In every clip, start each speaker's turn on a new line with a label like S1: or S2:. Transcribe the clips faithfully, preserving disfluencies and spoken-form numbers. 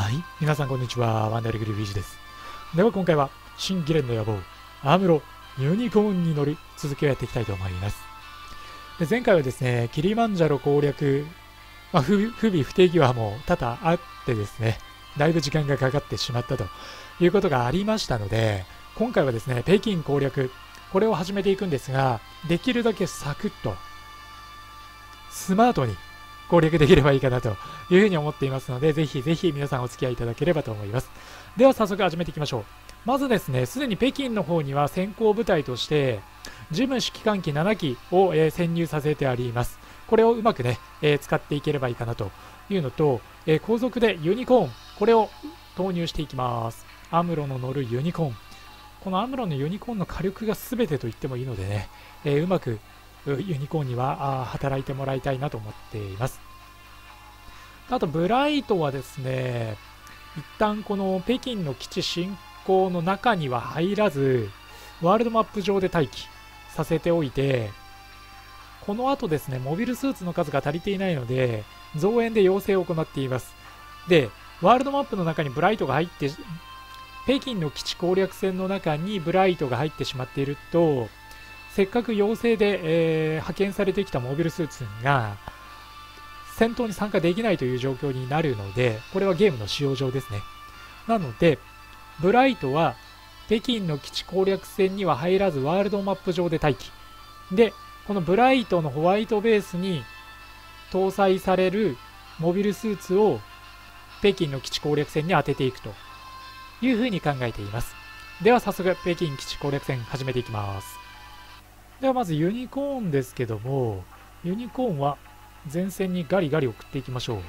S1: はい、皆さんこんにちは。ワンダリグリフィージです。では今回は、新ギレンの野望、アムロ、ユニコーンに乗り、続きをやっていきたいと思います。で前回はですね、キリマンジャロ攻略、まあ、不不備不定義はもう多々あってですね、だいぶ時間がかかってしまったということがありましたので、今回はですね、北京攻略、これを始めていくんですが、できるだけサクッと、スマートに攻略できればいいかなというふうに思っていますので、ぜひぜひ皆さんお付き合いいただければと思います。では早速始めていきましょう。まずですね、すでに北京の方には先行部隊として、ジム指揮官機ななきを、えー、潜入させてあります。これをうまくね、えー、使っていければいいかなというのと、えー、後続でユニコーン、これを投入していきます。アムロの乗るユニコーン。このアムロのユニコーンの火力が全てと言ってもいいのでね、えー、うまくユニコーンには働いてもらいたいなと思っています。あとブライトはですね、一旦この北京の基地侵攻の中には入らず、ワールドマップ上で待機させておいて、この後ですね、モビルスーツの数が足りていないので、増援で要請を行っています。で、ワールドマップの中にブライトが入って、北京の基地攻略戦の中にブライトが入ってしまっていると、せっかく要請で、えー、派遣されてきたモビルスーツが戦闘に参加できないという状況になるので、これはゲームの使用上ですね。なので、ブライトは北京の基地攻略戦には入らずワールドマップ上で待機。で、このブライトのホワイトベースに搭載されるモビルスーツを北京の基地攻略戦に当てていくというふうに考えています。では早速、北京基地攻略戦始めていきます。ではまずユニコーンですけども、ユニコーンは前線にガリガリ送っていきましょう。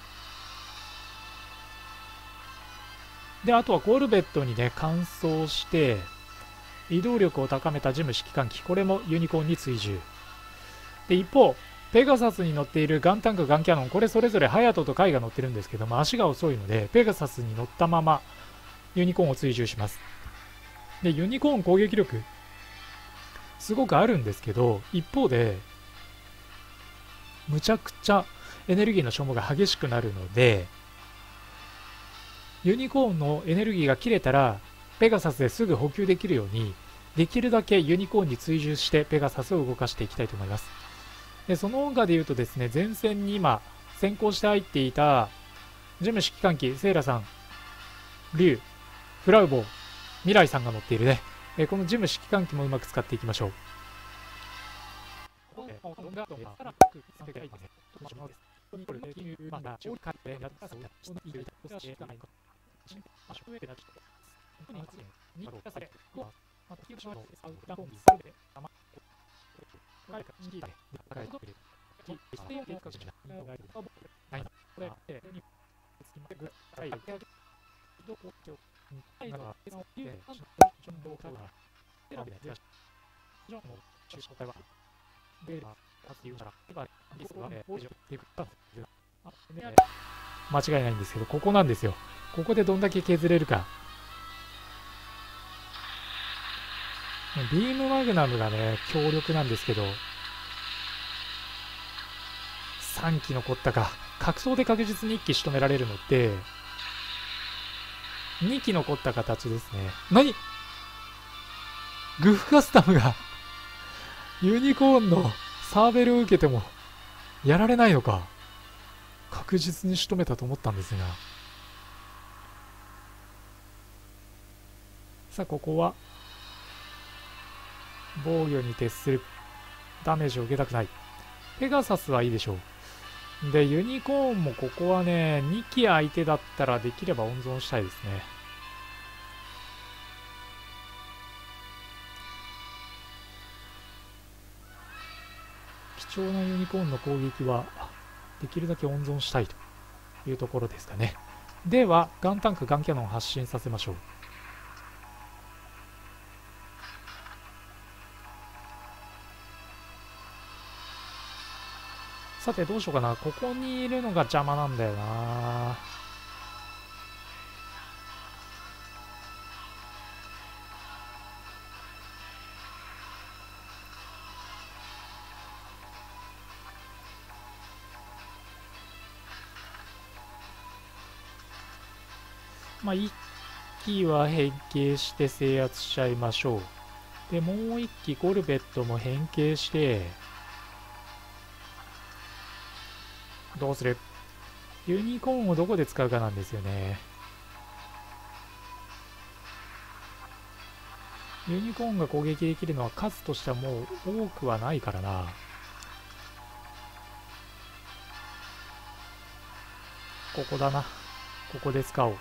S1: で、あとはコルベットにね、換装して、移動力を高めたジム指揮官機、これもユニコーンに追従。で、一方、ペガサスに乗っているガンタンク、ガンキャノン、これそれぞれハヤトとカイが乗ってるんですけども、足が遅いので、ペガサスに乗ったままユニコーンを追従します。で、ユニコーン攻撃力、すごくあるんですけど、一方で、むちゃくちゃエネルギーの消耗が激しくなるので、ユニコーンのエネルギーが切れたらペガサスですぐ補給できるように、できるだけユニコーンに追従してペガサスを動かしていきたいと思います。でその他で言うとですね、前線に今先行して入っていたジム指揮官機セイラさん、リュウ、フラウボー、未来さんが乗っているね、このジム指揮官機もうまく使っていきましょう。間違いないんですけど、ここなんですよ。ここでどんだけ削れるか。ビームマグナムがね、強力なんですけど、さんき残ったか。格闘で確実にいっき仕留められるので、にき残った形ですね。何グフカスタムがユニコーンのサーベルを受けてもやられないのか。確実に仕留めたと思ったんですが、さあここは防御に徹する。ダメージを受けたくない。ペガサスはいいでしょう。でユニコーンもここはね、にき相手だったらできれば温存したいですね。貴重なユニコーンの攻撃はできるだけ温存したいというところですかね。ではガンタンク、ガンキャノン発進させましょう。さてどうしようかな。ここにいるのが邪魔なんだよな。 まあいっ機は変形して制圧しちゃいましょう。でもういっ機コルベットも変形して、どうする？ユニコーンをどこで使うかなんですよね。ユニコーンが攻撃できるのは数としてはもう多くはないからな。ここだな。ここで使おう。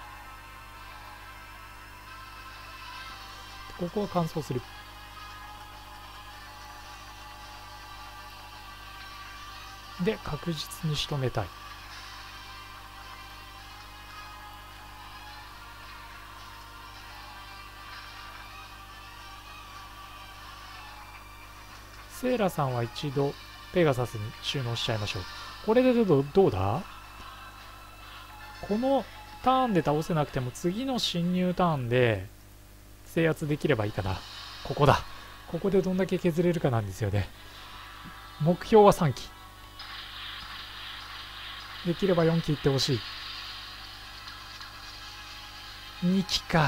S1: ここは乾燥する。で、確実に仕留めたい。セーラさんは一度ペガサスに収納しちゃいましょう。これでどう、どうだ？このターンで倒せなくても次の侵入ターンで制圧できればいいかな。ここだ。ここでどんだけ削れるかなんですよね。目標はさん機。できればよん機いってほしい。に機か。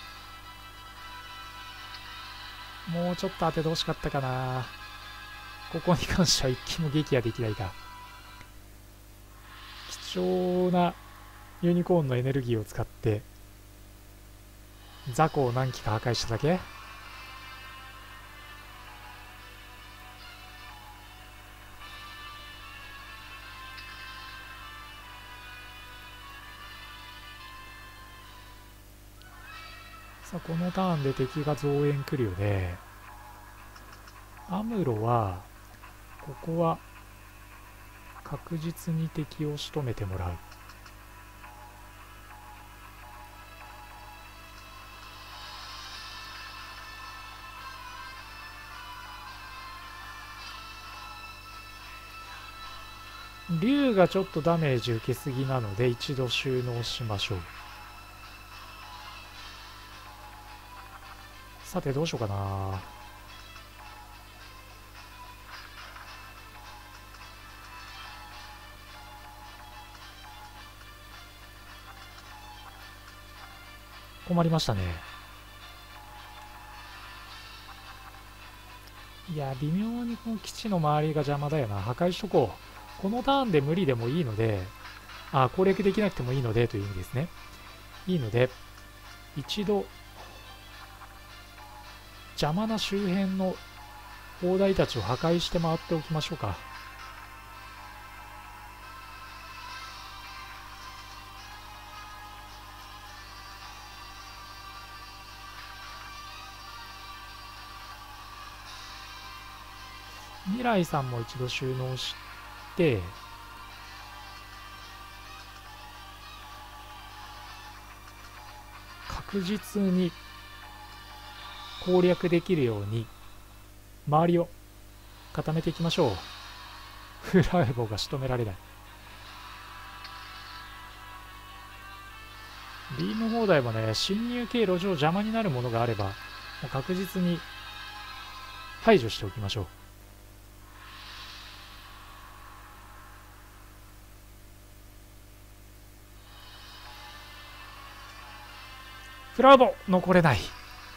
S1: もうちょっと当ててほしかったかな。ここに関してはいっ機も撃破できないか。貴重なユニコーンのエネルギーを使って雑魚を何機か破壊しただけ。さあこのターンで敵が増援来るよね。アムロはここは確実に敵を仕留めてもらう。竜がちょっとダメージ受けすぎなので一度収納しましょう。さてどうしようかな。困りましたね。いや微妙にこの基地の周りが邪魔だよな。破壊しとこう。このターンで無理でもいいので、あ、攻略できなくてもいいのでという意味ですね。いいので一度邪魔な周辺の砲台たちを破壊して回っておきましょうか。未来さんも一度収納して、確実に攻略できるように周りを固めていきましょう。フライボーが仕留められない。ビーム砲台もね、侵入経路上邪魔になるものがあればもう確実に排除しておきましょう。フラボ残れない。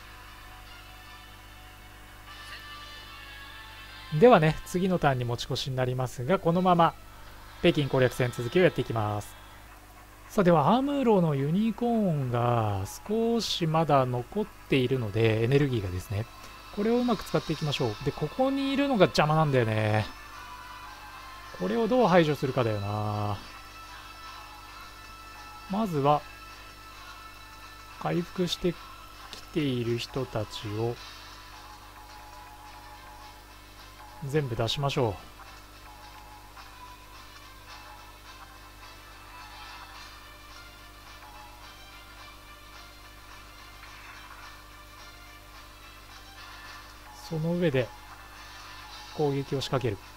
S1: ではね、次のターンに持ち越しになりますが、このまま北京攻略戦続きをやっていきます。さあではアムロのユニコーンが少しまだ残っているので、エネルギーがですね、これをうまく使っていきましょう。でここにいるのが邪魔なんだよね。これをどう排除するかだよな。まずは回復してきている人たちを全部出しましょう。その上で攻撃を仕掛ける。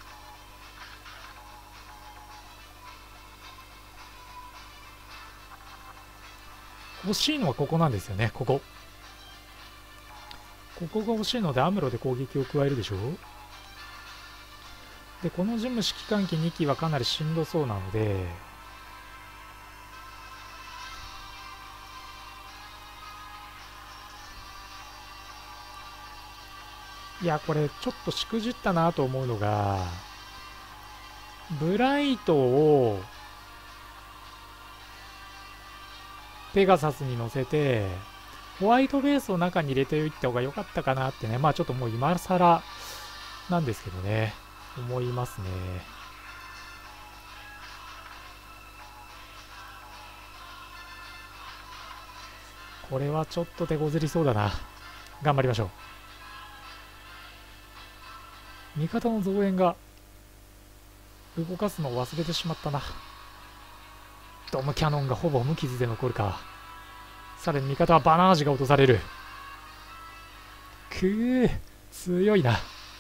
S1: 欲しいのはここなんですよね。ここここが欲しいのでアムロで攻撃を加えるでしょう。でこの事務指揮官機に機はかなりしんどそうなので、 いや、これちょっとしくじったなと思うのが、ブライトをペガサスに乗せて、ホワイトベースを中に入れておいた方が良かったかなってね、まあちょっともう今更なんですけどね、思いますね。これはちょっと手こずりそうだな。頑張りましょう。味方の増援が動かすのを忘れてしまったな。ドームキャノンがほぼ無傷で残るか。さらに味方はバナージが落とされる。くー、強いな。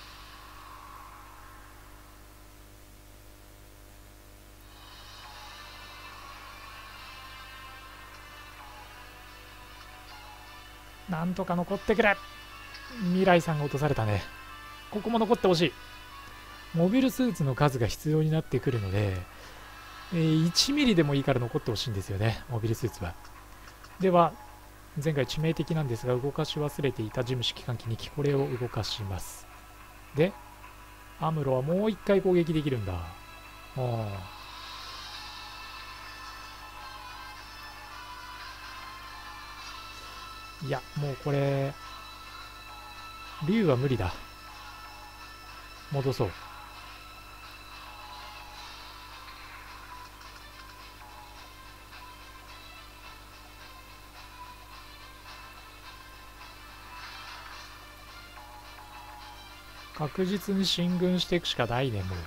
S1: なんとか残ってくれ。未来さんが落とされたね。ここも残ってほしい。モビルスーツの数が必要になってくるので、えー、いちミリでもいいから残ってほしいんですよね、モビルスーツは。では、前回致命的なんですが、動かし忘れていたジム指揮官機に機、これを動かします。で、アムロはもう一回攻撃できるんだ。おいや、もうこれ、竜は無理だ。戻そう。確実に進軍していくしかないね、もう。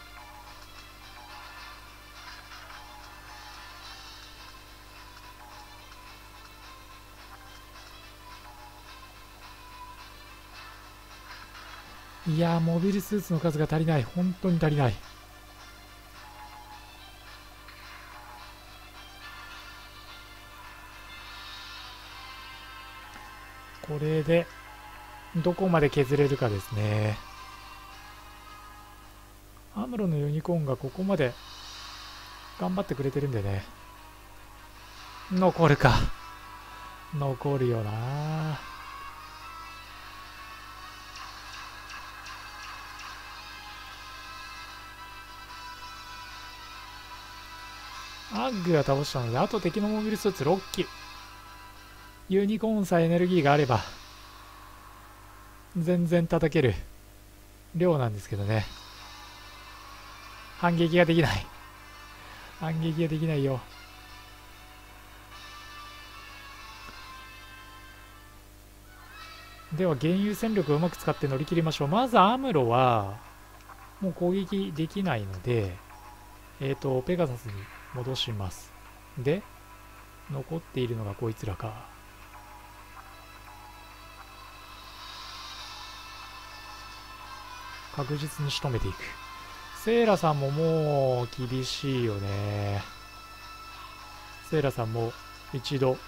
S1: いやー、モビルスーツの数が足りない。本当に足りない。これで、どこまで削れるかですね。アムロのユニコーンがここまで頑張ってくれてるんでね。残るか。残るよな。アッグが倒したので、あと敵のモビルスーツろっき。ユニコーンさえエネルギーがあれば、全然叩ける量なんですけどね。反撃ができない。反撃ができないよ。では、現有戦力をうまく使って乗り切りましょう。まず、アムロは、もう攻撃できないので、えっと、ペガサスに戻します。で、残っているのがこいつらか。確実に仕留めていく。セイラさんももう厳しいよね。セイラさんも一度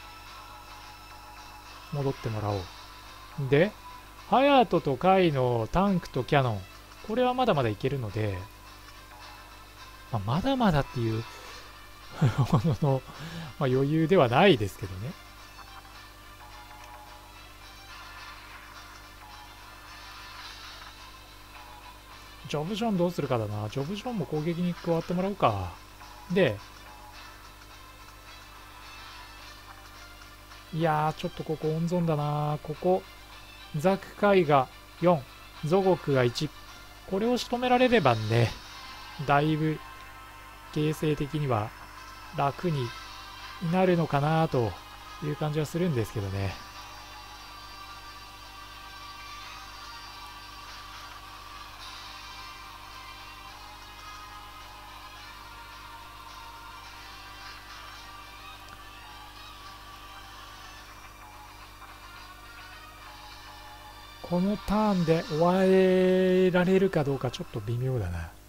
S1: 戻ってもらおう。で、ハヤトとカイのタンクとキャノン。これはまだまだいけるので、まあ、まだまだっていうものの、まあ、余裕ではないですけどね。ジョブジョンどうするかだな。ジョブジョンも攻撃に加わってもらうか。で、いやー、ちょっとここ温存だな。ここ、ザクカイがよん、ゾゴクがいち。これを仕留められればね、だいぶ形勢的には楽になるのかなという感じはするんですけどね。このターンで終わられるかどうかちょっと微妙だな。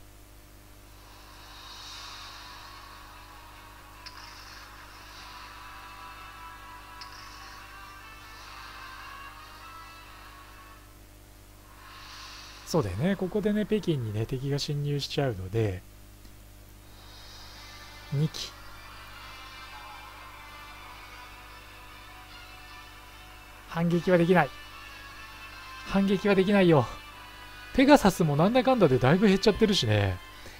S1: そうだよね。ここでね、北京にね、敵が侵入しちゃうので、にき。反撃はできない。 反撃はできないよ。ペガサスもなんだかんだでだいぶ減っちゃってるしね。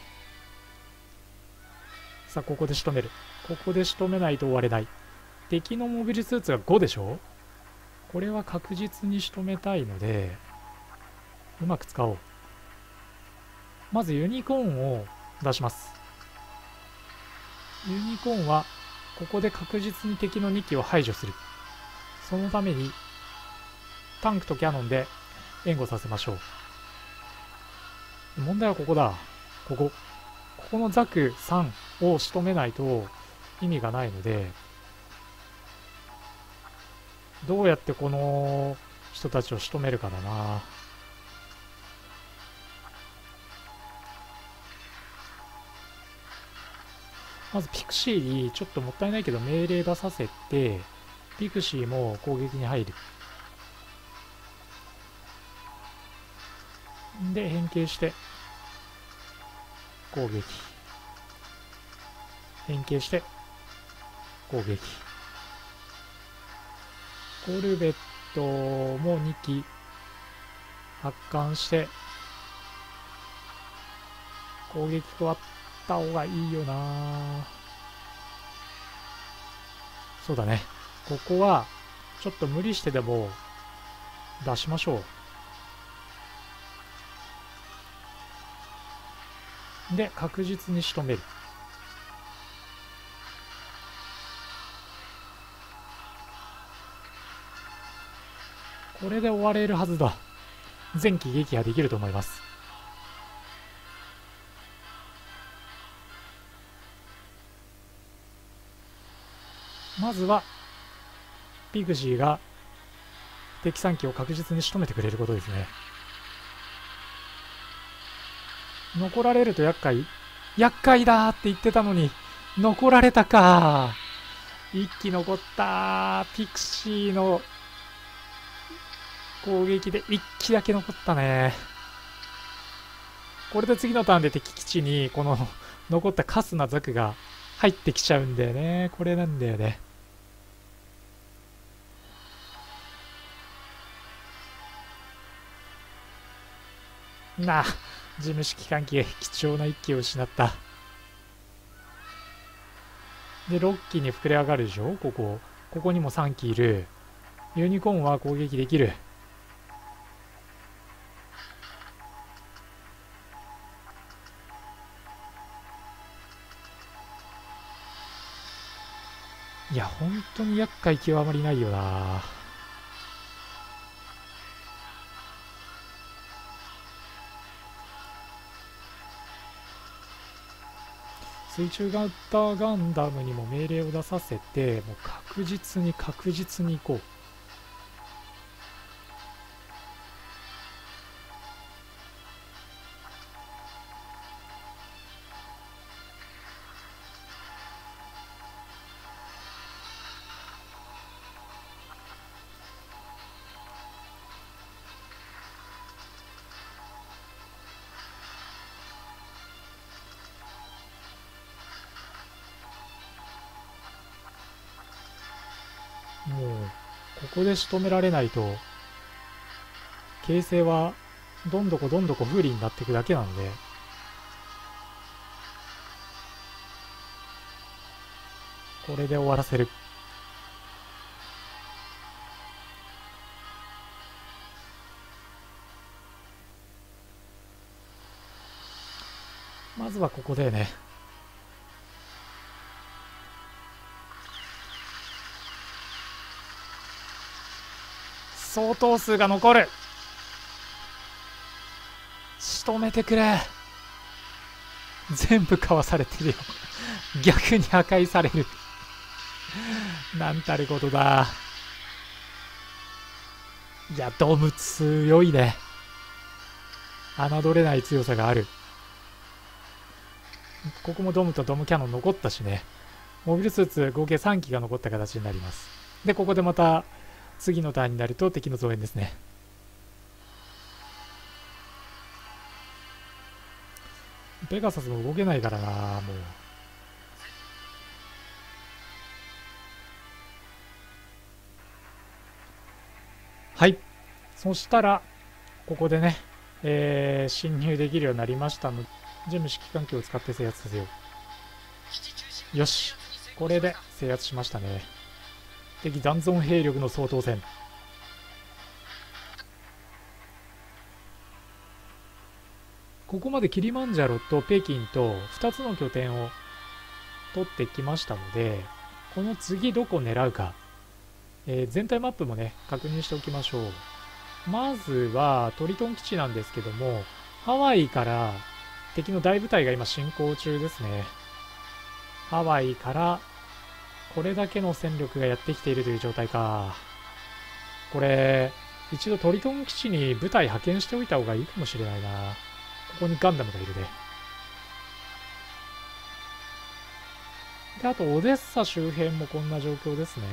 S1: さあ、ここで仕留める。ここで仕留めないと終われない。敵のモビルスーツがごでしょ。これは確実に仕留めたいので、うまく使おう。まずユニコーンを出します。ユニコーンは、ここで確実に敵のにきを排除する。そのために、タンクとキャノンで援護させましょう。問題はここだ。ここ。ここのザクさんを仕留めないと意味がないので、どうやってこの人たちを仕留めるかだな。まずピクシーにちょっともったいないけど命令出させて、ピクシーも攻撃に入る。で、変形して攻撃。変形して攻撃。コルベットもにき発艦して攻撃加わった方がいいよな。そうだね。ここはちょっと無理してでも出しましょう。で、確実に仕留める。これで終われるはずだ。前期撃破できると思います。まずはピグジーが敵さんきを確実に仕留めてくれることですね。残られると厄介。厄介だーって言ってたのに残られたか。いっき残った。ピクシーの攻撃でいっきだけ残ったね。これで次のターンで敵基地にこの残ったカスなザクが入ってきちゃうんだよね。これなんだよね。なあ、事務指揮官機貴重ないっきを失った。で、ろっきに膨れ上がるでしょ。ここここにもさんきいる。ユニコーンは攻撃できる。いや、本当に厄介極まりないよな。水中型ガンダムにも命令を出させて、もう確実に確実に行こう。もうここで仕留められないと形勢はどんどこどんどこ不利になっていくだけなんで、これで終わらせる。まずはここでね。相当数が残る。仕留めてくれ。全部かわされてるよ。逆に破壊される。なんたることだ。いや、ドム強いね。侮れない強さがある。ここもドムとドムキャノン残ったしね。モビルスーツ合計さんきが残った形になります。で、ここでまた次のターンになると敵の増援ですね。ペガサスも動けないからな、もう。はい。そしたら、 ここでね、えー、侵入できるようになりましたので、準備指揮官機を使って制圧させよう。よし、これで制圧しましたね。敵残存兵力の総統戦。ここまでキリマンジャロと北京とふたつの拠点を取ってきましたので、この次どこを狙うか、えー、全体マップもね確認しておきましょう。まずはトリトン基地なんですけども、ハワイから敵の大部隊が今進行中ですね。ハワイからこれだけの戦力がやってきているという状態か。これ一度トリトン基地に部隊派遣しておいた方がいいかもしれないな。ここにガンダムがいるね。で、あとオデッサ周辺もこんな状況ですね。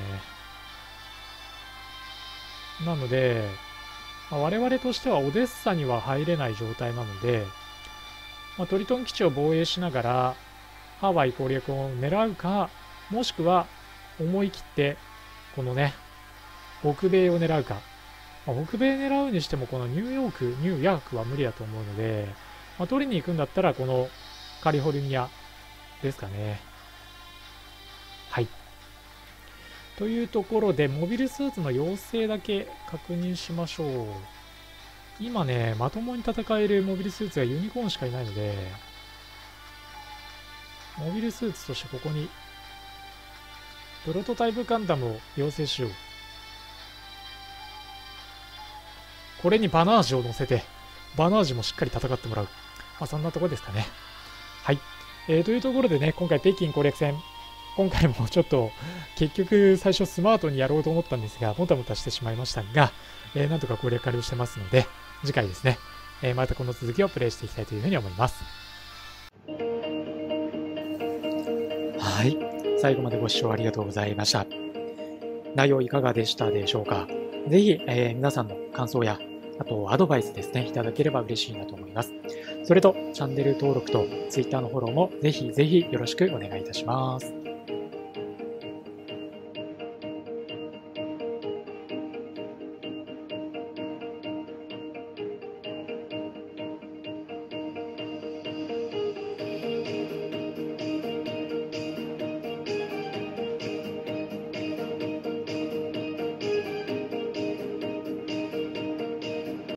S1: なので、まあ、我々としてはオデッサには入れない状態なので、まあ、トリトン基地を防衛しながらハワイ攻略を狙うか、もしくは思い切ってこのね北米を狙うか。まあ、北米狙うにしてもこのニューヨークニューヤークは無理だと思うので、まあ、取りに行くんだったらこのカリフォルニアですかね。はい。というところでモビルスーツの要請だけ確認しましょう。今ねまともに戦えるモビルスーツがユニコーンしかいないので、モビルスーツとしてここにプロトタイプガンダムを要請しよう。これにバナージを乗せてバナージもしっかり戦ってもらう。まあそんなところですかね。はい、えー、というところでね、今回北京攻略戦、今回もちょっと結局最初スマートにやろうと思ったんですがもたもたしてしまいましたが、えー、なんとか攻略完了してますので、次回ですね、えー、またこの続きをプレイしていきたいというふうに思います。はい、最後までご視聴ありがとうございました。内容いかがでしたでしょうか。ぜひ、えー、皆さんの感想やあとアドバイスですねいただければ嬉しいなと思います。それとチャンネル登録と Twitter のフォローもぜひぜひよろしくお願いいたします。